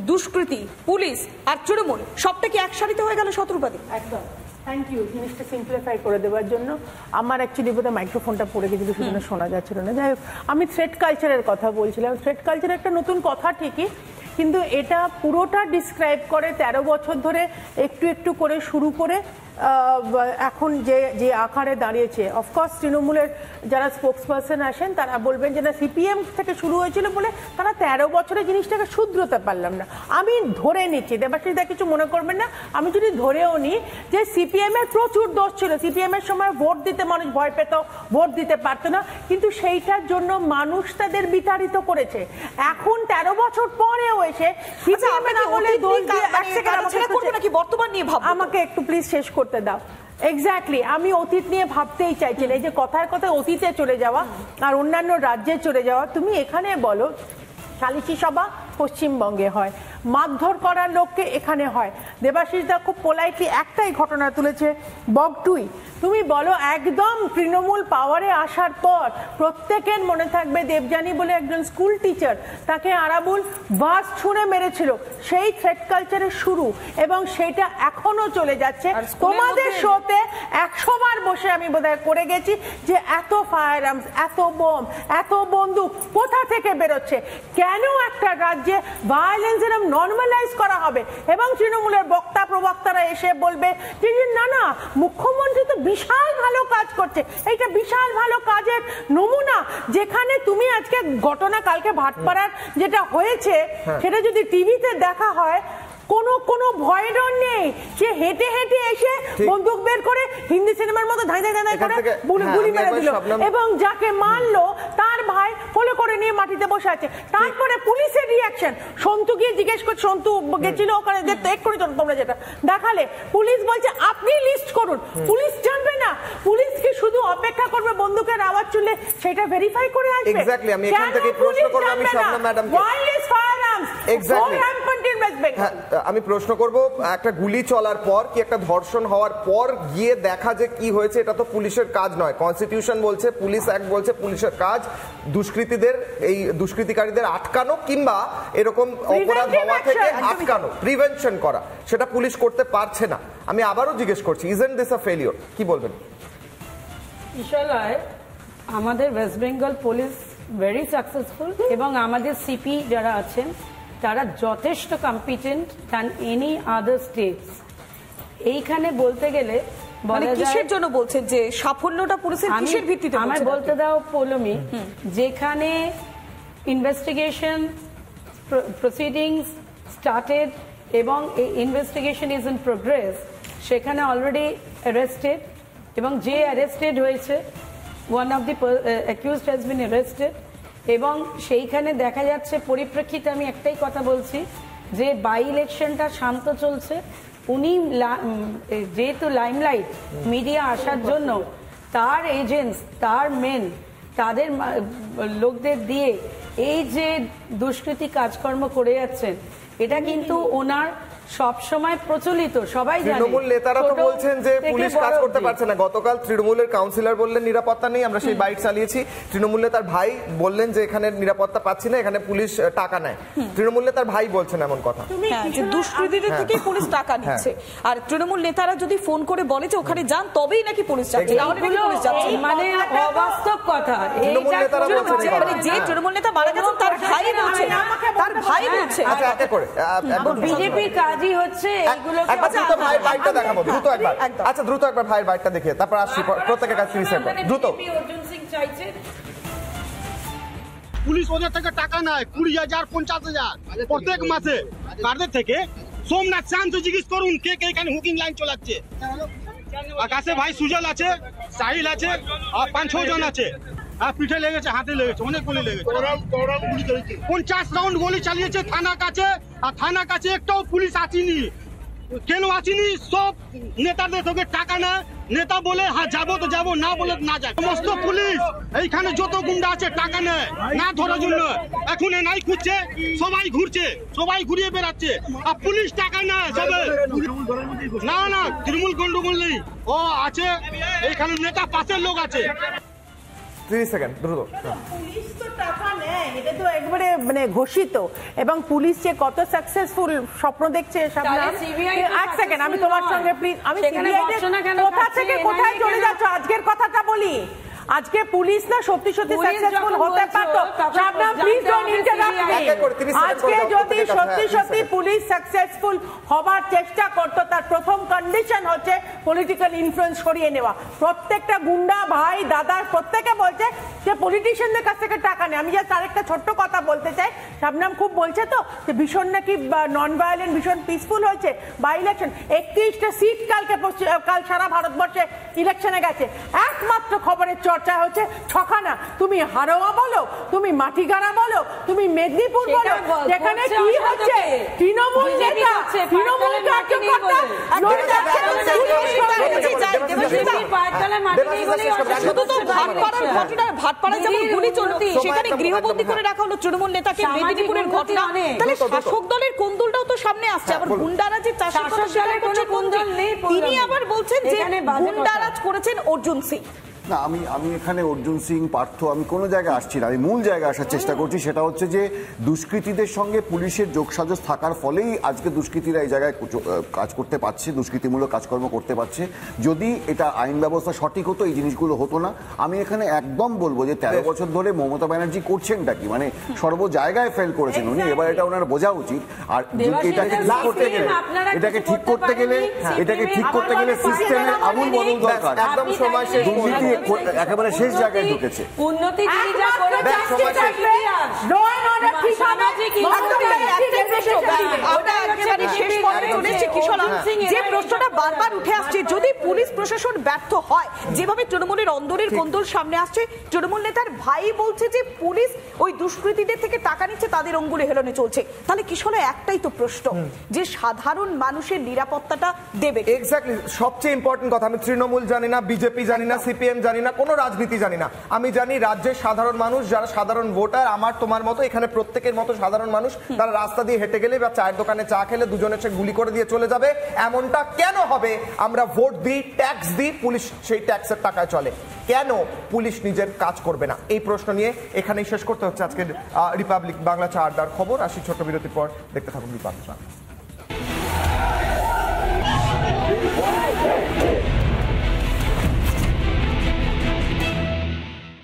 দুষ্কৃতী, পুলিশ আর তৃণমূল সবটা কি একসারিতে হয়ে গেল শত্রুপাতি? একদম। থ্যাংক ইউ জিনিসটা সিম্পলিফাই করে দেওয়ার জন্য। আমার অ্যাকচুয়ালি বোধহয় মাইক্রোফোনটা পড়ে গেছিল, সেজন্য শোনা যাচ্ছিল না। যাই হোক, আমি থ্রেট কালচারের কথা বলছিলাম। থ্রেট কালচার একটা নতুন কথা ঠিকই, কিন্তু এটা পুরোটা ডিসক্রাইব করে 13 বছর ধরে একটু একটু করে শুরু করে এখন যে আকারে দাঁড়িয়েছে। অফকোর্স তৃণমূলের যারা স্পোক্সপারসন আসেন তারা বলবেন যে না, সিপিএম থেকে শুরু হয়েছিল বলে তারা 13 বছরে জিনিসটাকে শুধরোতে পারলাম না। আমি ধরে নিচ্ছি, দেবাশিসদা কিছু মনে করবেন না, আমি যদি ধরেও নিই যে সিপিএম এর প্রচুর দোষ ছিল। সিপিএম এর সময় ভোট দিতে মানুষ ভয় পেত, ভোট দিতে পারতো না, কিন্তু সেইটার জন্য মানুষ তাদের বিতাড়িত করেছে। এখন 13 বছর পরেও এসে সিপিএম এর আমলে দোষ দিয়ে বর্তমান নিয়ে ভাববো। আমাকে একটু প্লিজ শেষ করতে দাও। এক্স্যাক্টলি, আমি অতীত নিয়ে ভাবতেই চাইছি না। এই যে কথায় কথায় অতীতে চলে যাওয়া আর অন্যান্য রাজ্যে চলে যাওয়া। তুমি এখানে বলো সালিশি সভা পশ্চিমবঙ্গে হয়, মারধর করার লোককে এখানে হয়। দেবাশিসদা খুব পোলাইটলি একটাই ঘটনা তুলেছে, বগটুই। তুমি বলো একদম তৃণমূল পাওয়ারে আসার পর প্রত্যেকের মনে থাকবে দেবযানী বলে একজন স্কুল টিচার, তাকে আরাবুল বাস ছুঁড়ে মেরেছিল। সেই থ্রেট কালচারের শুরু, এবং সেটা এখনো চলে যাচ্ছে। তোমাদের শোতে 100 বার বসে আমি বোধহয় করে গেছি যে এত ফায়ার আর্মস, এত বোম, এত বন্দুক কোথা থেকে বেরোচ্ছে, কেন একটা রাজ্যে ভায়োলেন্স এরকম নর্মালাইজ করা হবে। এবং তৃণমূলের বক্তা প্রবক্তারা এসে বলবে যে না না, মুখ্যমন্ত্রী তো বিশাল ভালো কাজ করছে, এইটা বিশাল ভালো কাজের নমুনা। যেখানে তুমি আজকে ঘটনা কালকে ভাটপাড়ার যেটা হয়েছে সেটা যদি টিভিতে দেখা হয়, কোনো ভয় ডর নেই। সে হেঁটে হেঁটে এসে বন্দুক বের করে হিন্দি সিনেমার মতো ধাঁই ধাঁই ধাঁই করে গুলি মেরে দিল, এবং যাকে মারলো তার ভাই কোলে করে নিয়ে মাটিতে বসে আছে। তারপরে পুলিশের রিয়াকশন, সন্তু গিয়ে জিজ্ঞেস করছে, সন্তু গেছিল ওখানে, দেখতে এক্ষুনি তোমরা যেটা দেখালে, পুলিশ বলছে আপনি লিস্ট করুন। পুলিশ জানবে না, পুলিশ কি শুধু অপেক্ষা করবে বন্দুকের আওয়াজ চললে সেটা ভেরিফাই করে আসবে? এক্স্যাক্টলি, আমি এখান থেকে প্রশ্ন করব, আমি শবনম ম্যাডামকে। ওয়াইল্ডলেস ফায়ারআর্মস, এক্স্যাক্টলি, হ্যাঁ, আমি প্রশ্ন করব, একটা গুলি চলার পর কি একটা ধর্ষণ হওয়ার পর গিয়ে দেখা যে কি হয়েছে, এটা তো পুলিশের কাজ নয়। কনস্টিটিউশন বলছে, পুলিশ অ্যাক্ট বলছে পুলিশের কাজ দুষ্কৃতীদের, এই দুষ্কৃতিকারীদের আটকানো কিংবা এরকম অপরাধ হওয়া থেকে আটকানো, প্রিভেনশন করা। সেটা পুলিশ করতে পারছে না। আমি আবারও জিজ্ঞেস করছি, ইজন্ট দিস আ ফেলিওর? কি বলবেন? ইনশাআল্লাহ আমাদের West Bengal police very successful, এবং আমাদের সিপি যারা আছেন তারা যথেষ্ট competent than any other states. এইখানে বলতে গেলে কিসের জন্য বলছেন যে সাফল্যটা পুলিশের কিসের ভিত্তিতে? আমার বলতে দাও পৌলমি, যেখানে ইনভেস্টিগেশন প্রসিডিংস স্টার্টেড এবং এই ইনভেস্টিগেশন ইজ ইন প্রোগ্রেস, সেখানে অলরেডি অ্যারেস্টেড, এবং যে অ্যারেস্টেড হয়েছে one of the accused has been arrested, এবং সেইখানে দেখা যাচ্ছে পরিপ্রেক্ষিতে আমি একটাই কথা বলছি যে বাই ইলেকশনটা শান্ত চলছে। উনি যেহেতু লাইমলাইট মিডিয়া আসার জন্য তার এজেন্টস, তার মেন, তাদের লোকদের দিয়ে এই যে দুষ্কৃতি কাজকর্ম করে যাচ্ছেন, এটা কিন্তু ওনার সব সময় প্রচলিত, সবাই জানে। তৃণমূল নেতারা তো বলছেন যে পুলিশ কাজ করতে পারছে না। গতকাল তৃণমূলের কাউন্সিলর বললেন নিরাপত্তা নেই, আমরা সেই বাইট চালিয়েছি। তৃণমূল নেতার ভাই বললেন যে এখানে নিরাপত্তা পাচ্ছি না, এখানে পুলিশ টাকা নেয়। তৃণমূল নেতার ভাই বলছেন এমন কথা, দুষ্কৃতীদের থেকে পুলিশ টাকা নিচ্ছে। আর তৃণমূল নেতারা যদি ফোন করে বলে যে ওখানে যান, তবেই নাকি পুলিশ যাচ্ছে, মানে অবাস্তব কথা। তৃণমূল নেতারা বলছেন, যে তৃণমূল নেতা মারা গেছেন তার ভাই বলছে, তার ভাই বলছে। আচ্ছা, একে করে বিজেপির কাজই হচ্ছে এগুলো। একবার দ্রুত ভাইয়ের বাইটটা দেখাবো, দ্রুত একবার। আচ্ছা, দ্রুত একবার ভাইয়ের বাইটটা দেখিয়ে তারপর আসছি প্রত্যেকের কাছে 30 সেকেন্ড দ্রুত। অর্জুন সিং চাইছে পুলিশ ওদের থেকে টাকা নেয় 20,000 50,000 প্রত্যেক মাসে কাদের থেকে। সোমনাথ শান্ত জিজ্ঞেস করুন কে কে এখানে হুকিং লাইন চালাচ্ছে। আকাশে ভাই সুজল আছে, সাহিল আছে, আর 5-6 জন আছে। পিঠে লেগেছে, হাতে লেগেছে, অনেক গুলি লেগেছে। 50 রাউন্ড গুলি চালিয়েছে থানা কাছে, আর থানা কাছে একটাও পুলিশ আসেনি। কেন আসেনি? সব নেতাদের থেকে টাকা নেয়। নেতা বলে হ্যাঁ যাবো তো যাবো, না বলে না যায়। সমস্ত পুলিশ এইখানে যত গুন্ডা আছে টাকা নেয় না ধরার জন্য। এখন নাই খুঁজছে, সবাই ঘুরছে, সবাই ঘুরিয়ে বেড়াচ্ছে, আর পুলিশ টাকা নেয় সবে। না না, তৃণমূল গন্ডগোল নেই, ও আছে এইখানে নেতা পাশের লোক আছে। 30 সেকেন্ড দ্রুত। পুলিশ তো টাকা নেয়, এটা তো একবারে মানে ঘোষিত, এবং পুলিশ যে কত সাকসেসফুল স্বপ্ন দেখছে তাহলে CBI তো এক সেকেন্ড আমি তোমার successful সঙ্গে নয়। প্লিজ, আমি সেখানে CBI বর্ষনা কেন কোথা খাচ্ছে, থেকে কোথায় NIA চলে কেন? যাচ্ছ, আজকের কথাটা বলি। আজকে পুলিশ না সত্যি সত্যি পুলিশ সাকসেসফুল যখন হতে বলছো, পারতো। তখন শাবনাম জানতে প্লিজ ডোন্ট হবে ইন্টারাপ্ট CBI মি। এক এক করে 30 সেকেন্ড আজকে করে দাও, যদি প্রত্যেকের কাছে, সত্যি হ্যাঁ, 30 সত্যি সেকেন্ড। পুলিশ সাকসেসফুল হবার চেষ্টা করতো, তার প্রথম কন্ডিশন হচ্ছে পলিটিক্যাল ইনফ্লুয়েন্স সরিয়ে নেওয়া। প্রত্যেকটা গুন্ডা ভাই দাদা প্রত্যেকে বলছে যে পলিটিশিয়ানদের কাছ থেকে টাকা নেই। আমি জাস্ট আরেকটা ছোট্ট কথা বলতে চাই, শাবনাম খুব বলছে তো যে ভীষণ নাকি নন ভায়োলেন্ট, ভীষণ পিসফুল হয়েছে বাই ইলেকশন। 31টা সিট কাল সারা ভারতবর্ষে ইলেকশনে গেছে, একমাত্র খবরের চর্চা হচ্ছে ছখানা। তুমি হারোয়া বলো, তুমি মাটিগাড়া বলো, তুমি মেদিনীপুর বলো, যেখানে কি হচ্ছে তৃণমূল নেতা, তৃণমূল কার্যকর্তা লড়ে যাচ্ছে শুধু তো ভাটপাড়ার ঘটনা, ভাটপাড়ায় যেমন গুলি চলল, সেখানে গৃহবন্দী করে রাখা হলো তৃণমূল নেতাকে, মেদিনীপুরের ঘটনা। তাহলে শাসক দলের কোন্দলটাও তো সামনে আসছে, আবার গুন্ডারাজের চাষের কথা স্বীকার করছে কোন্দল নেই। তিনি আবার বলছেন যে গুন্ডারাজ করেছেন অর্জুন সিং। না, আমি এখানে অর্জুন সিং পার্থ আমি কোনো জায়গায় আসছি না, আমি মূল জায়গায় আসার চেষ্টা করছি। সেটা হচ্ছে যে দুষ্কৃতীদের সঙ্গে পুলিশের যোগসাজশ থাকার ফলেই আজকে দুষ্কৃতীরা এই জায়গায় কাজ করতে পারছে, দুষ্কৃতিমূলক কাজকর্ম করতে পারছে। যদি এটা আইন ব্যবস্থা সঠিক হতো এই জিনিসগুলো হতো না। আমি এখানে একদম বলবো যে 13 বছর ধরে মমতা ব্যানার্জি করছেনটা কি, মানে সর্ব জায়গায় ফেল করেছেন উনি, এবার এটা ওনার বোঝা উচিত। আর এটাকে ঠিক করতে গেলে এটাকে ঠিক করতে গেলে সিস্টেমের আমূল বদল দরকার। একদম সময় শেষ, দুর্নীতি একেবারে শেষ জায়গায় ঢুকেছে। উন্নতি তিনি যা করেছেন যে প্রশ্নটা বারবার উঠে আসছে, যদি পুলিশ প্রশাসন ব্যর্থ হয়, যেভাবে তৃণমূলের অন্দরের কোন্দল সামনে আসছে, তৃণমূল নেতার ভাই বলছে যে পুলিশ ওই দুষ্কৃতীদের থেকে টাকা নিচ্ছে, তাদের অঙ্গুলে হেলনে চলছে, তাহলে কিশোর একটাই তো প্রশ্ন যে সাধারণ মানুষের নিরাপত্তাটা দেবে। এক্স্যাক্টলি, সবচেয়ে ইম্পর্টেন্ট কথা। আমি তৃণমূল জানি না, বিজেপি জানি না, সিপিএম জানি না, কোনো রাজনীতি জানি না। আমি জানি রাজ্যের সাধারণ মানুষ, যারা সাধারণ ভোটার, আমার তোমার মতো, এখানে প্রত্যেকের মতো সাধারণ মানুষ, তারা রাস্তা দিয়ে হেঁটে গেলে বা চায়ের দোকানে চা খেলে দুজনে সে গুলি করে দিয়ে চলে যাবে। এমনটা কেন হবে? আমরা ভোট দিই, ট্যাক্স দিই, পুলিশ সেই ট্যাক্সের টাকায় চলে, কেন পুলিশ নিজের কাজ করবে না? এই প্রশ্ন নিয়ে এখানেই শেষ করতে হচ্ছে আজকের রিপাবলিক বাংলা চা আড্ডার খবর। আসি ছোট্ট বিরতির পর, দেখতে থাকুন রিপাবলিক বাংলা।